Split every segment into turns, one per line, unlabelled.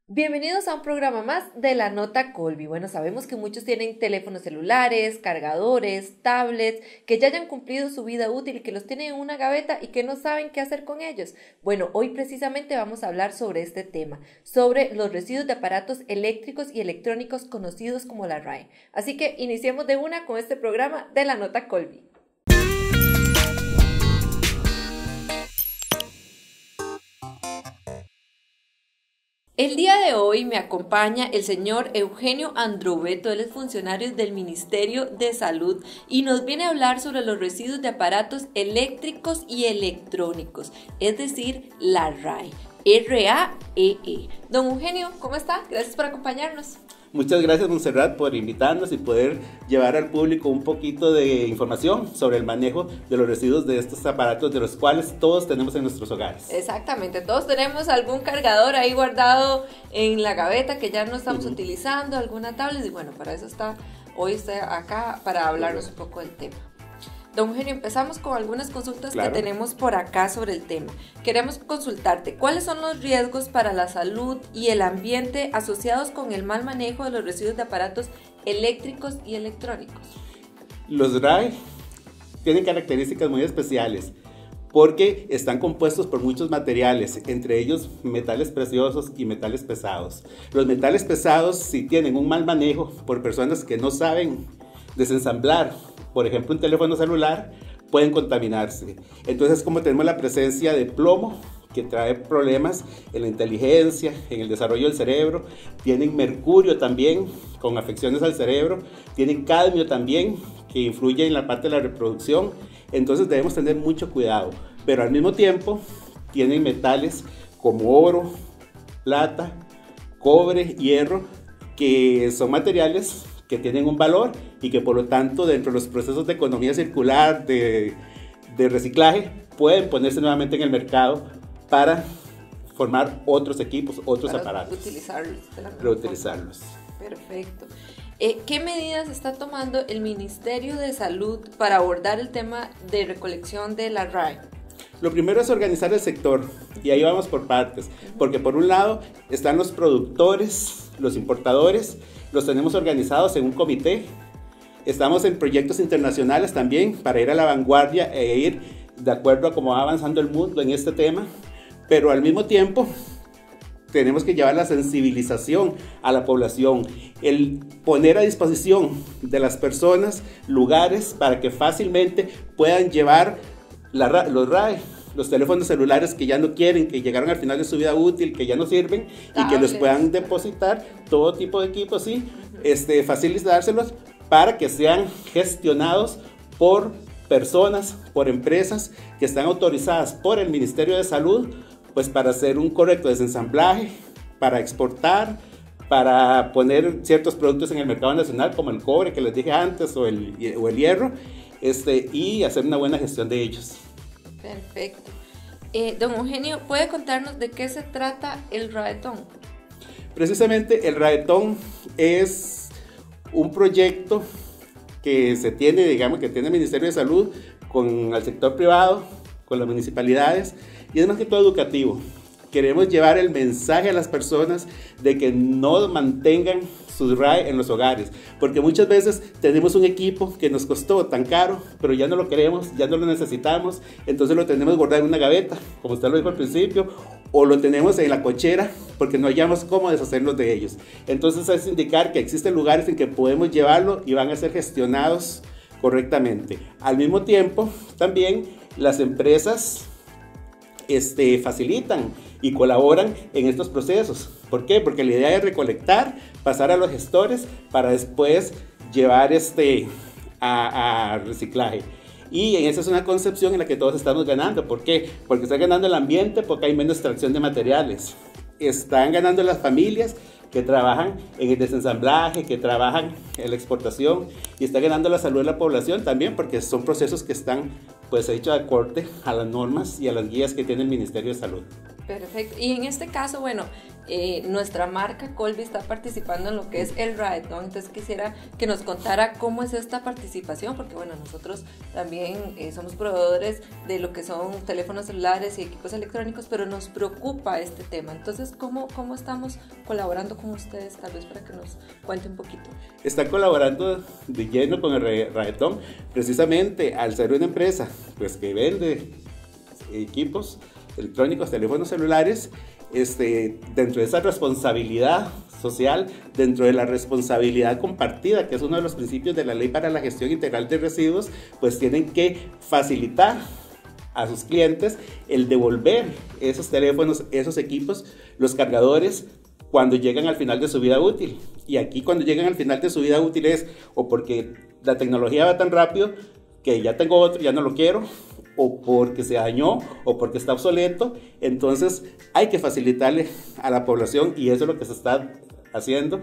Bienvenidos a un programa más de la Nota Colby. Bueno, sabemos que muchos tienen teléfonos celulares, cargadores, tablets, que ya hayan cumplido su vida útil, que los tienen en una gaveta y que no saben qué hacer con ellos. Bueno, hoy precisamente vamos a hablar sobre este tema, sobre los residuos de aparatos eléctricos y electrónicos conocidos como la RAE. Así que iniciemos de una con este programa de la Nota Colby. El día de hoy me acompaña el señor Eugenio Androveto, él es funcionario del Ministerio de Salud y nos viene a hablar sobre los residuos de aparatos eléctricos y electrónicos, es decir, la RAE, R-A-E-E. Don Eugenio, ¿cómo está? Gracias por acompañarnos.
Muchas gracias, Montserrat, por invitarnos y poder llevar al público un poquito de información sobre el manejo de los residuos de estos aparatos, de los cuales todos tenemos en nuestros hogares.
Exactamente, todos tenemos algún cargador ahí guardado en la gaveta que ya no estamos utilizando, alguna tablet, y bueno, para eso hoy está acá para hablarnos un poco del tema. Don Eugenio, empezamos con algunas consultas que tenemos por acá sobre el tema. Queremos consultarte, ¿cuáles son los riesgos para la salud y el ambiente asociados con el mal manejo de los residuos de aparatos eléctricos y electrónicos?
Los RAE tienen características muy especiales porque están compuestos por muchos materiales, entre ellos metales preciosos y metales pesados. Los metales pesados, si tienen un mal manejo por personas que no saben desensamblar, por ejemplo, un teléfono celular, pueden contaminarse. Entonces, como tenemos la presencia de plomo, que trae problemas en la inteligencia, en el desarrollo del cerebro, tienen mercurio también, con afecciones al cerebro, tienen cadmio también, que influye en la parte de la reproducción. Entonces, debemos tener mucho cuidado. Pero al mismo tiempo, tienen metales como oro, plata, cobre, hierro, que son materiales que tienen un valor y que por lo tanto dentro de los procesos de economía circular, de reciclaje, pueden ponerse nuevamente en el mercado para formar otros equipos, otros aparatos. Reutilizarlos.
Perfecto. ¿Qué medidas está tomando el Ministerio de Salud para abordar el tema de recolección de la RAE?
Lo primero es organizar el sector y ahí vamos por partes, porque por un lado están los productores, los importadores, los tenemos organizados en un comité. Estamos en proyectos internacionales también para ir a la vanguardia e ir de acuerdo a cómo va avanzando el mundo en este tema, pero al mismo tiempo tenemos que llevar la sensibilización a la población, el poner a disposición de las personas lugares para que fácilmente puedan llevar los RAE, los teléfonos celulares que ya no quieren, que llegaron al final de su vida útil, que ya no sirven y que los puedan depositar, todo tipo de equipos, sí, facilitárselos para que sean gestionados por personas, por empresas que están autorizadas por el Ministerio de Salud, pues para hacer un correcto desensamblaje, para exportar, para poner ciertos productos en el mercado nacional como el cobre que les dije antes o el hierro, y hacer una buena gestión de ellos.
Perfecto. Don Eugenio, ¿puede contarnos de qué se trata el RAETON?
Precisamente el RAETON es un proyecto que se tiene, digamos, que tiene el Ministerio de Salud con el sector privado, con las municipalidades, y es más que todo educativo. Queremos llevar el mensaje a las personas de que no mantengan sus RAE en los hogares, porque muchas veces tenemos un equipo que nos costó tan caro, pero ya no lo queremos, ya no lo necesitamos, entonces lo tenemos guardado en una gaveta, como usted lo dijo al principio, o lo tenemos en la cochera porque no hallamos cómo deshacernos de ellos. Entonces es indicar que existen lugares en que podemos llevarlo y van a ser gestionados correctamente. Al mismo tiempo, también las empresas facilitan y colaboran en estos procesos. ¿Por qué? Porque la idea es recolectar, pasar a los gestores para después llevar a reciclaje. Y esa es una concepción en la que todos estamos ganando. ¿Por qué? Porque está ganando el ambiente, porque hay menos extracción de materiales. Están ganando las familias que trabajan en el desensamblaje, que trabajan en la exportación, y está ganando la salud de la población también, porque son procesos que están pues hechos de acorde a las normas y a las guías que tiene el Ministerio de Salud.
Perfecto. Y en este caso, bueno, nuestra marca Colby está participando en lo que es el RIDE, ¿no? Entonces quisiera que nos contara cómo es esta participación, porque bueno, nosotros también somos proveedores de lo que son teléfonos celulares y equipos electrónicos, pero nos preocupa este tema. Entonces, ¿cómo estamos colaborando con ustedes? Tal vez para que nos cuente un poquito.
Está colaborando de lleno con el RIDETON, precisamente al ser una empresa pues, que vende equipos electrónicos, teléfonos celulares, dentro de esa responsabilidad social, dentro de la responsabilidad compartida, que es uno de los principios de la Ley para la Gestión Integral de Residuos, pues tienen que facilitar a sus clientes el devolver esos teléfonos, esos equipos, los cargadores, cuando llegan al final de su vida útil. Y aquí cuando llegan al final de su vida útil es o porque la tecnología va tan rápido que ya tengo otro, ya no lo quiero, o porque se dañó, o porque está obsoleto. Entonces hay que facilitarle a la población, y eso es lo que se está haciendo,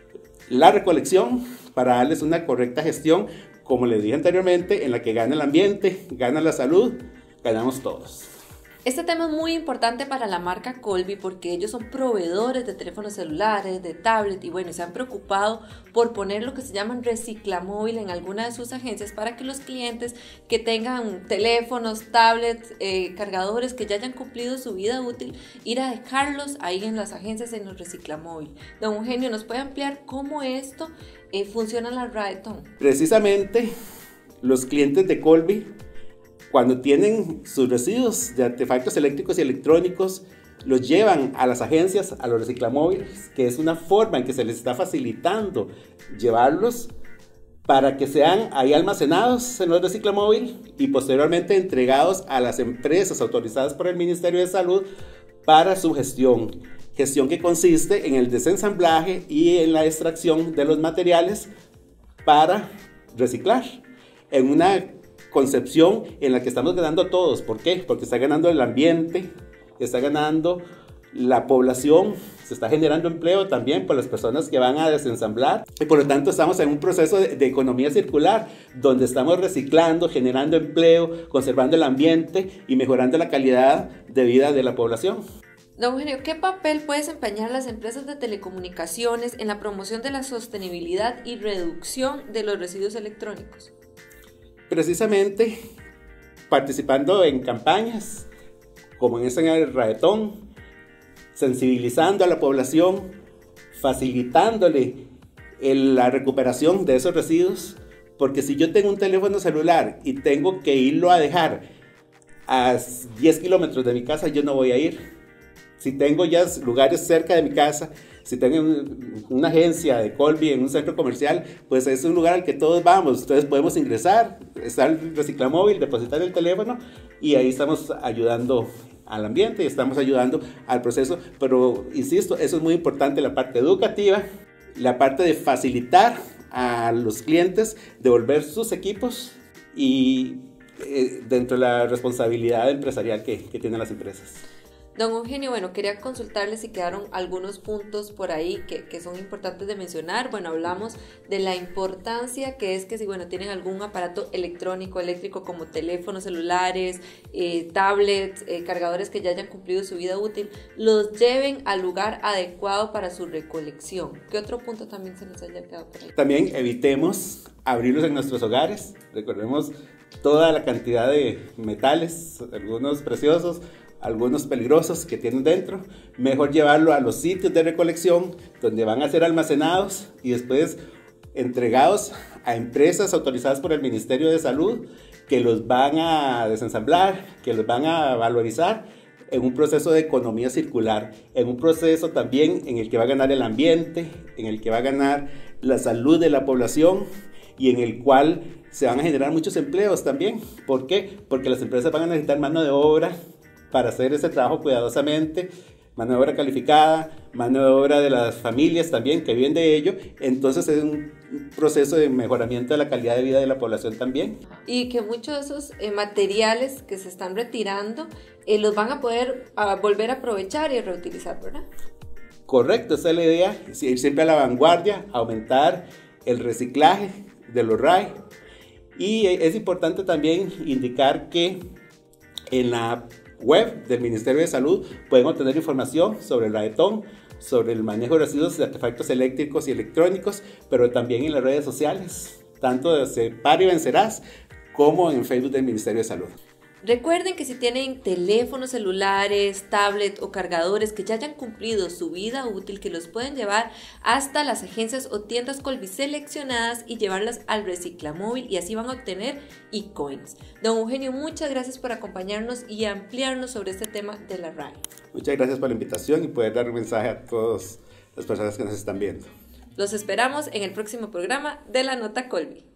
la recolección para darles una correcta gestión, como les dije anteriormente, en la que gana el ambiente, gana la salud, ganamos todos.
Este tema es muy importante para la marca Colby porque ellos son proveedores de teléfonos celulares, de tablet, y bueno, se han preocupado por poner lo que se llaman reciclamóvil en alguna de sus agencias para que los clientes que tengan teléfonos, tablets, cargadores que ya hayan cumplido su vida útil, ir a dejarlos ahí en las agencias en el reciclamóvil. Don Eugenio, ¿nos puede ampliar cómo esto funciona en la RIDETON?
Precisamente los clientes de Colby, cuando tienen sus residuos de artefactos eléctricos y electrónicos, los llevan a las agencias, a los reciclamóviles, que es una forma en que se les está facilitando llevarlos para que sean ahí almacenados en los reciclamóviles y posteriormente entregados a las empresas autorizadas por el Ministerio de Salud para su gestión. Gestión que consiste en el desensamblaje y en la extracción de los materiales para reciclar. En una concepción en la que estamos ganando todos. ¿Por qué? Porque está ganando el ambiente, está ganando la población, se está generando empleo también por las personas que van a desensamblar, y por lo tanto estamos en un proceso de economía circular, donde estamos reciclando, generando empleo, conservando el ambiente y mejorando la calidad de vida de la población.
Don Eugenio, ¿qué papel pueden desempeñar las empresas de telecomunicaciones en la promoción de la sostenibilidad y reducción de los residuos electrónicos?
Precisamente participando en campañas como en el RIDETON, sensibilizando a la población, facilitándole la recuperación de esos residuos, porque si yo tengo un teléfono celular y tengo que irlo a dejar a 10 kilómetros de mi casa, yo no voy a ir. Si tengo ya lugares cerca de mi casa, si tengo una agencia de Colby en un centro comercial, pues es un lugar al que todos vamos. Entonces podemos ingresar, está el reciclamóvil, depositar el teléfono y ahí estamos ayudando al ambiente y estamos ayudando al proceso. Pero insisto, eso es muy importante, la parte educativa, la parte de facilitar a los clientes devolver sus equipos y dentro de la responsabilidad empresarial que tienen las empresas.
Don Eugenio, bueno, quería consultarle si quedaron algunos puntos por ahí que son importantes de mencionar. Bueno, hablamos de la importancia que es que si, bueno, tienen algún aparato electrónico, eléctrico como teléfonos celulares, tablets, cargadores que ya hayan cumplido su vida útil, los lleven al lugar adecuado para su recolección. ¿Qué otro punto también se nos haya quedado por ahí?
También evitemos abrirlos en nuestros hogares. Recordemos toda la cantidad de metales, algunos preciosos, algunos peligrosos que tienen dentro. Mejor llevarlo a los sitios de recolección donde van a ser almacenados y después entregados a empresas autorizadas por el Ministerio de Salud, que los van a desensamblar, que los van a valorizar en un proceso de economía circular, en un proceso también en el que va a ganar el ambiente, en el que va a ganar la salud de la población y en el cual se van a generar muchos empleos también. ¿Por qué? Porque las empresas van a necesitar mano de obra para hacer ese trabajo cuidadosamente, mano de obra calificada, mano de obra de las familias también que viven de ello. Entonces es un proceso de mejoramiento de la calidad de vida de la población también.
Y que muchos de esos materiales que se están retirando los van a poder volver a aprovechar y reutilizar, ¿verdad?
Correcto, esa es la idea, ir siempre a la vanguardia, aumentar el reciclaje de los RAE. Y es importante también indicar que en la web del Ministerio de Salud pueden obtener información sobre el RIDETON, sobre el manejo de residuos de artefactos eléctricos y electrónicos, pero también en las redes sociales, tanto de Separa y Vencerás como en Facebook del Ministerio de Salud.
Recuerden que si tienen teléfonos celulares, tablet o cargadores que ya hayan cumplido su vida útil, que los pueden llevar hasta las agencias o tiendas Colby seleccionadas y llevarlas al reciclamóvil, y así van a obtener e-coins. Don Eugenio, muchas gracias por acompañarnos y ampliarnos sobre este tema de la RAE.
Muchas gracias por la invitación y poder dar un mensaje a todas las personas que nos están viendo.
Los esperamos en el próximo programa de La Nota Colby.